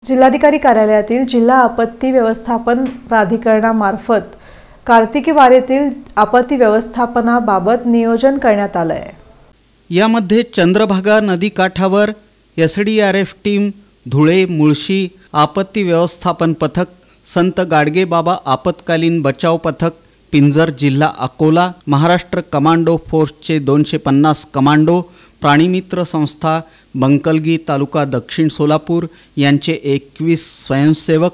जिल्हाधिकारी कार्यालयातील जिल्हा आपत्ती व्यवस्थापन प्राधिकरणामार्फत कार्तिकी वारीतील आपत्ती व्यवस्थापनाबाबत नियोजन करण्यात आले आहे। यामध्ये चंद्रभागा नदी काठावर एसडीआरएफ टीम, धुळे मुळशी आपत्ती व्यवस्थापन पथक, संत गाडगेबाबा आपत्कालीन बचाव पथक, पिंजर जिल्हा अकोला, महाराष्ट्र कमांडो फोर्सचे 250 कमांडो, प्राणीमित्र संस्था, बंकलगी तालुका दक्षिण सोलापूर यांचे 21 स्वयंसेवक,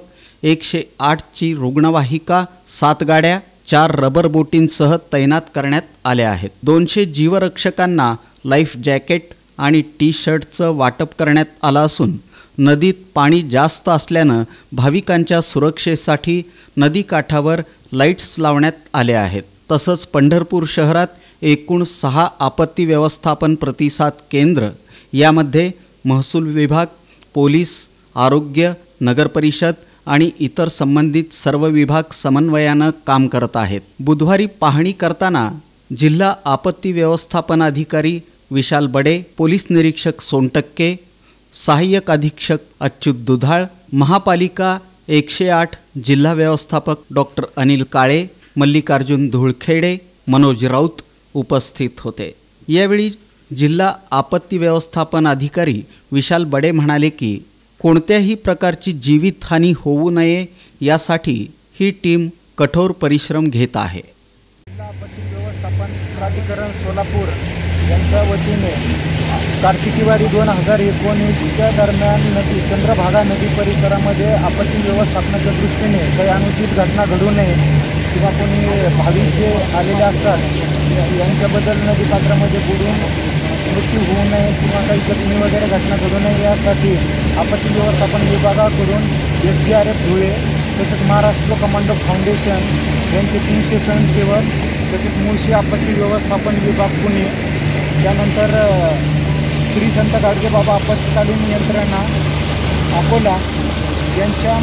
108 ची रुग्णवाहिका, 7 गाड्या, 4 रबर बोटींसह तैनात करण्यात आल्या आहेत। 200 जीवरक्षकांना लाईफ जॅकेट आणि टी शर्टचं वाटप करण्यात आलं असून नदीत पाणी जास्त असल्यानं भाविकांच्या सुरक्षेसाठी नदी काठावर लाईट्स लावण्यात आले आहेत। तसंच पंढरपूर शहरात एकूण 6 आपत्ती व्यवस्थापन प्रतिसाद केंद्र, यामध्ये महसूल विभाग, पोलीस, आरोग्य, नगरपरिषद आणि इतर संबंधित सर्व विभाग समन्वयानं काम करत आहेत। बुधवारी पाहणी करताना जिल्हा आपत्ती व्यवस्थापन अधिकारी विशाल बडे, पोलीस निरीक्षक सोनटक्के, सहाय्यक अधीक्षक अच्युत दुधाळ, महापालिका 108 जिल्हा व्यवस्थापक डॉक्टर अनिल काळे, मल्लिकार्जुन धुळखेडे, मनोज राऊत उपस्थित होते। यावेळी जिल्हा आपत्ती व्यवस्थापन अधिकारी विशाल बडे म्हणाले की कोणत्याही प्रकारची जीवितहानी होऊ नये यासाठी ही टीम कठोर परिश्रम घेत आहे। जिल्हा आपत्ती व्यवस्थापन प्राधिकरण सोलापूर यांच्या वतीने कार्तिकी वारी 2019च्या दरम्यान चंद्रभागा नदी परिसरामध्ये आपत्ती व्यवस्थापनाच्या दृष्टीने काही अनुचित घटना घडू नये किंवा कोणी भाविक जे आलेले असतात यांच्याबद्दल नदीपात्रामध्ये बुडून मृत्यू होऊ नये किंवा काही जखमी वगैरे घटना घडू नये यासाठी आपत्ती व्यवस्थापन विभागाकडून SDRF धुळे तसेच महाराष्ट्र कमांडो फाउंडेशन यांचे 300 स्वयंसेवक, तसेच मुळशी आपत्ती व्यवस्थापन विभाग पुणे, त्यानंतर श्री संत गाडगेबाबा आपत्कालीन यंत्रणा अकोला यांच्या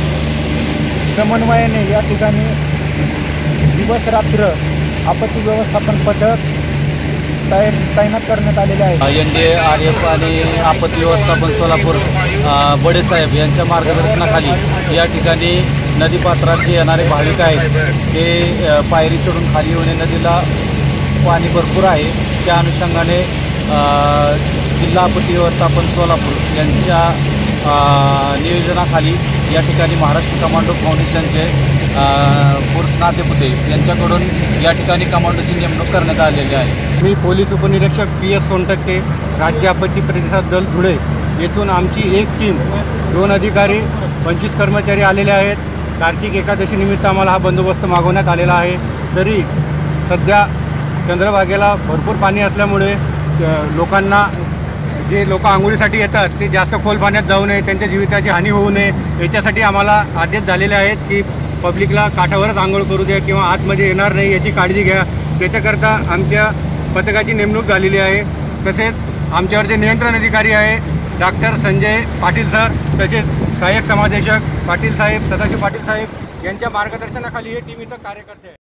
समन्वयाने या ठिकाणी दिवस रात्र आपत्ती व्यवस्थापन पथक तैनात करण्यात आलेले आहे। NDRF आणि आपत्ती व्यवस्थापन सोलापूर बडेसाहेब यांच्या मार्गदर्शनाखाली या ठिकाणी नदीपात्रात जे येणारे भाविक आहेत ते पायरी चढून खाली येऊन नदीला पाणी भरपूर आहे, त्या अनुषंगाने जिल्हा आपत्ती व्यवस्थापन सोलापूर यांच्या नियोजनाखाली या ठिकाणी महाराष्ट्र कमांडो फाउंडेशनचे फोर्स नातेपुते यांच्याकडून या ठिकाणी कमांडोची नेमणूक करण्यात आलेली आहे। मी पोलीस उपनिरीक्षक PS सोनटक्के, राज्य आपत्ती प्रतिसाद दल धुळे येथून आमची एक टीम, 2 अधिकारी, 25 कर्मचारी आलेले आहेत। कार्तिक एकादशी निमित्त आम्हाला हा बंदोबस्त मागवण्यात आलेला आहे। तरी सध्या चंद्रभागेला भरपूर पाणी असल्यामुळे लोकांना जे लोक आंघोळीसाठी येतात ते जास्त खोल पाण्यात जाऊ नये, त्यांच्या जीविताची हानी होऊ नये याच्यासाठी आम्हाला आदेश झालेले आहेत की पब्लिकला काठावरच आंघोळ करू द्या किंवा आतमध्ये येणार नाही याची काळजी घ्या। त्याच्याकरता आमच्या पथकाची नेमणूक झालेली आहे। तसेच आमच्यावर जे नियंत्रण अधिकारी आहे डॉक्टर संजय पाटील सर, तसेच सहाय्यक समादेशक पाटील साहेब, सदाशिव पाटील साहेब यांच्या मार्गदर्शनाखाली हे टीम इथं कार्य करते आहे।